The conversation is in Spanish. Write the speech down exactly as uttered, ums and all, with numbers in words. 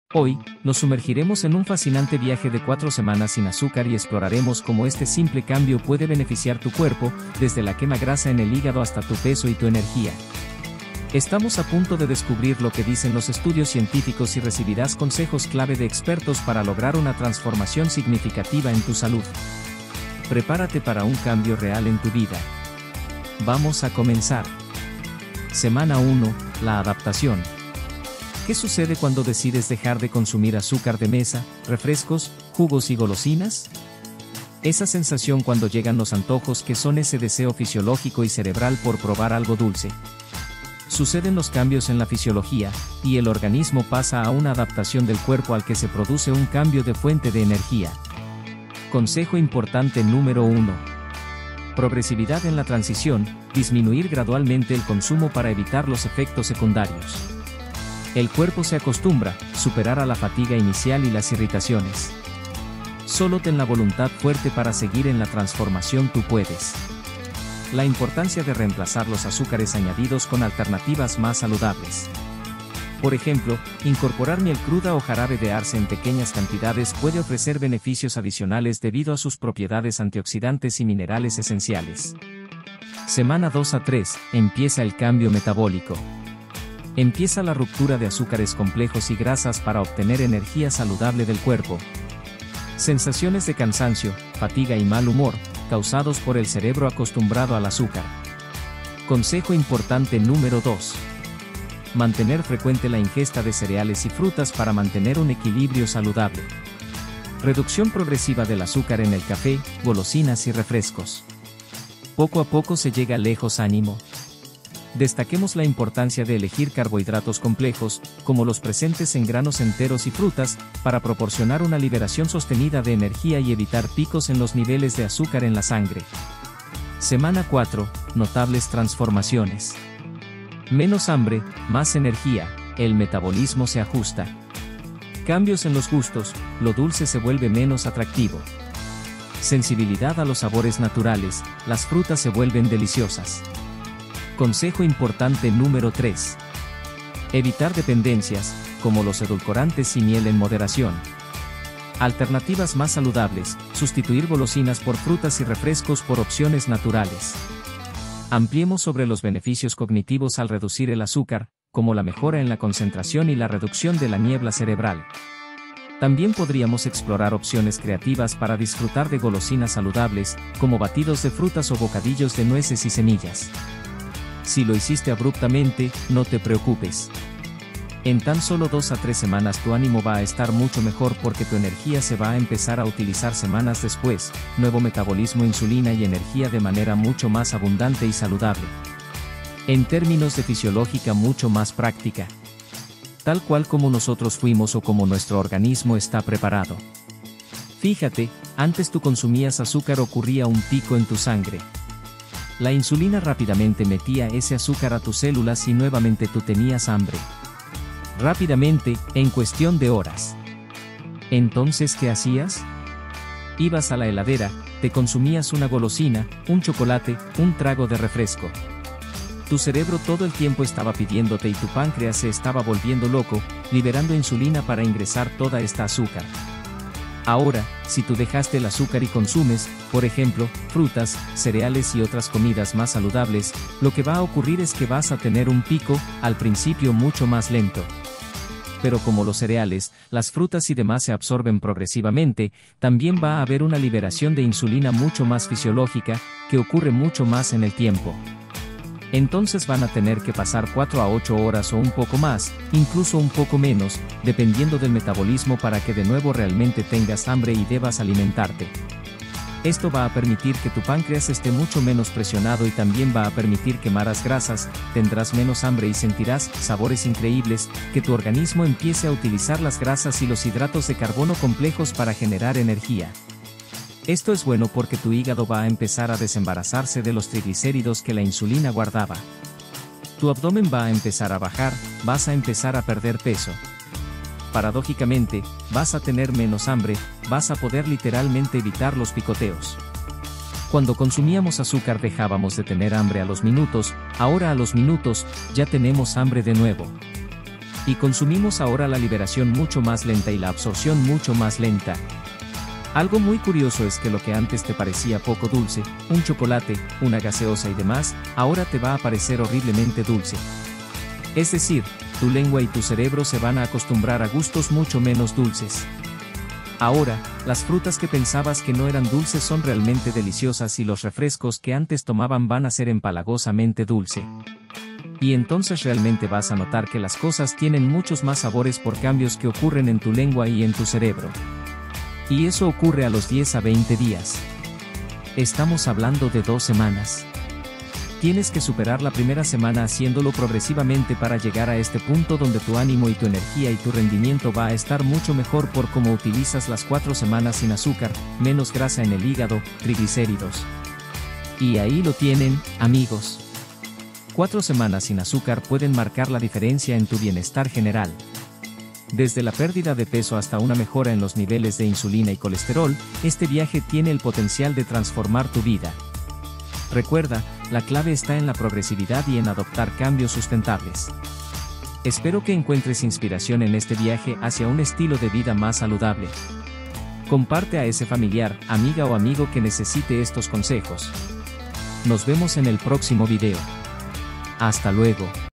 Hoy, nos sumergiremos en un fascinante viaje de cuatro semanas sin azúcar y exploraremos cómo este simple cambio puede beneficiar tu cuerpo, desde la quema grasa en el hígado hasta tu peso y tu energía. Estamos a punto de descubrir lo que dicen los estudios científicos y recibirás consejos clave de expertos para lograr una transformación significativa en tu salud. Prepárate para un cambio real en tu vida. Vamos a comenzar. Semana uno, la adaptación. ¿Qué sucede cuando decides dejar de consumir azúcar de mesa, refrescos, jugos y golosinas? Esa sensación cuando llegan los antojos, que son ese deseo fisiológico y cerebral por probar algo dulce. Suceden los cambios en la fisiología, y el organismo pasa a una adaptación del cuerpo al que se produce un cambio de fuente de energía. Consejo importante número uno. Progresividad en la transición, disminuir gradualmente el consumo para evitar los efectos secundarios. El cuerpo se acostumbra, superar a la fatiga inicial y las irritaciones. Solo ten la voluntad fuerte para seguir en la transformación, tú puedes. La importancia de reemplazar los azúcares añadidos con alternativas más saludables. Por ejemplo, incorporar miel cruda o jarabe de arce en pequeñas cantidades puede ofrecer beneficios adicionales debido a sus propiedades antioxidantes y minerales esenciales. Semana dos a tres, empieza el cambio metabólico. Empieza la ruptura de azúcares complejos y grasas para obtener energía saludable del cuerpo. Sensaciones de cansancio, fatiga y mal humor, causados por el cerebro acostumbrado al azúcar. Consejo importante número dos. Mantener frecuente la ingesta de cereales y frutas para mantener un equilibrio saludable. Reducción progresiva del azúcar en el café, golosinas y refrescos. Poco a poco se llega lejos, ánimo. Destaquemos la importancia de elegir carbohidratos complejos, como los presentes en granos enteros y frutas, para proporcionar una liberación sostenida de energía y evitar picos en los niveles de azúcar en la sangre. Semana cuatro, notables transformaciones. Menos hambre, más energía, el metabolismo se ajusta. Cambios en los gustos, lo dulce se vuelve menos atractivo. Sensibilidad a los sabores naturales, las frutas se vuelven deliciosas. Consejo importante número tres. Evitar dependencias, como los edulcorantes y miel en moderación. Alternativas más saludables, sustituir golosinas por frutas y refrescos por opciones naturales. Ampliemos sobre los beneficios cognitivos al reducir el azúcar, como la mejora en la concentración y la reducción de la niebla cerebral. También podríamos explorar opciones creativas para disfrutar de golosinas saludables, como batidos de frutas o bocadillos de nueces y semillas. Si lo hiciste abruptamente, no te preocupes. En tan solo dos a tres semanas tu ánimo va a estar mucho mejor porque tu energía se va a empezar a utilizar semanas después, nuevo metabolismo, insulina y energía de manera mucho más abundante y saludable. En términos de fisiológica mucho más práctica. Tal cual como nosotros fuimos o como nuestro organismo está preparado. Fíjate, antes tú consumías azúcar, ocurría un pico en tu sangre. La insulina rápidamente metía ese azúcar a tus células y nuevamente tú tenías hambre. Rápidamente, en cuestión de horas. Entonces, ¿qué hacías? Ibas a la heladera, te consumías una golosina, un chocolate, un trago de refresco. Tu cerebro todo el tiempo estaba pidiéndote y tu páncreas se estaba volviendo loco, liberando insulina para ingresar toda esta azúcar. Ahora, si tú dejaste el azúcar y consumes, por ejemplo, frutas, cereales y otras comidas más saludables, lo que va a ocurrir es que vas a tener un pico, al principio mucho más lento. Pero como los cereales, las frutas y demás se absorben progresivamente, también va a haber una liberación de insulina mucho más fisiológica, que ocurre mucho más en el tiempo. Entonces van a tener que pasar cuatro a ocho horas o un poco más, incluso un poco menos, dependiendo del metabolismo para que de nuevo realmente tengas hambre y debas alimentarte. Esto va a permitir que tu páncreas esté mucho menos presionado y también va a permitir quemaras grasas, tendrás menos hambre y sentirás sabores increíbles, que tu organismo empiece a utilizar las grasas y los hidratos de carbono complejos para generar energía. Esto es bueno porque tu hígado va a empezar a desembarazarse de los triglicéridos que la insulina guardaba. Tu abdomen va a empezar a bajar, vas a empezar a perder peso. Paradójicamente, vas a tener menos hambre, vas a poder literalmente evitar los picoteos. Cuando consumíamos azúcar dejábamos de tener hambre a los minutos, ahora a los minutos, ya tenemos hambre de nuevo. Y consumimos ahora la liberación mucho más lenta y la absorción mucho más lenta. Algo muy curioso es que lo que antes te parecía poco dulce, un chocolate, una gaseosa y demás, ahora te va a parecer horriblemente dulce. Es decir, tu lengua y tu cerebro se van a acostumbrar a gustos mucho menos dulces. Ahora, las frutas que pensabas que no eran dulces son realmente deliciosas y los refrescos que antes tomaban van a ser empalagosamente dulce. Y entonces realmente vas a notar que las cosas tienen muchos más sabores por cambios que ocurren en tu lengua y en tu cerebro. Y eso ocurre a los diez a veinte días. Estamos hablando de dos semanas. Tienes que superar la primera semana haciéndolo progresivamente para llegar a este punto donde tu ánimo y tu energía y tu rendimiento va a estar mucho mejor por cómo utilizas las cuatro semanas sin azúcar, menos grasa en el hígado, triglicéridos. Y ahí lo tienen, amigos. Cuatro semanas sin azúcar pueden marcar la diferencia en tu bienestar general. Desde la pérdida de peso hasta una mejora en los niveles de insulina y colesterol, este viaje tiene el potencial de transformar tu vida. Recuerda, la clave está en la progresividad y en adoptar cambios sustentables. Espero que encuentres inspiración en este viaje hacia un estilo de vida más saludable. Comparte a ese familiar, amiga o amigo que necesite estos consejos. Nos vemos en el próximo video. Hasta luego.